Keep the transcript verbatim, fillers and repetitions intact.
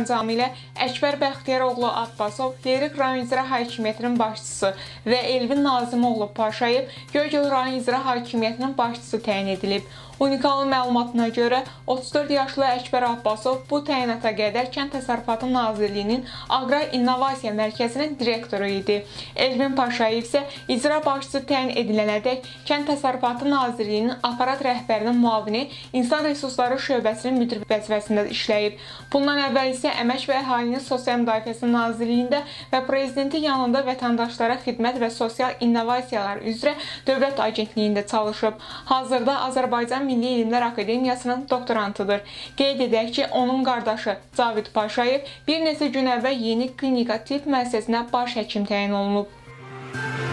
sərəncamı ilə Əkbər Bəxtiyaroğlu Abbasov, Lerik rayon icra hakimiyyətinin başçısı və Elvin Nazimoğlu Paşayev Göygöl rayon icra hakimiyyətinin başçısı təyin edilib. Unikalı məlumatına görə otuz dörd yaşlı Əkbər Abbasov bu təyinata qədər Kənd Təsərrüfatı Nazirliyinin Aqrar İnnovasiya Mərkəzinin direktoru idi. Elvin Paşayev isə icra başçısı təyin edilənədək Kənd Təsərrüfatı Nazirliyinin aparat rəhbərinin müavini İnsan Resursları şöbəsinin müdiri vəzifəsində işləyib. Bundan əvvəl isə Əmək və Əhalinin Sosial Müdafiəsi Nazirliyində və Prezidenti yanında vətəndaşlara xidmət və sosial innovasiyalar üzrə Dövlət Agentliyində çalışıb. Hazırda Azərbaycan Milli Elmlər Akademiyasının doktorantıdır. Qeyd edək ki, onun qardaşı Cavid Paşayev bir neçə gün əvvəl Yeni Klinika Tibb müəssisəsinə baş həkim təyin olunub.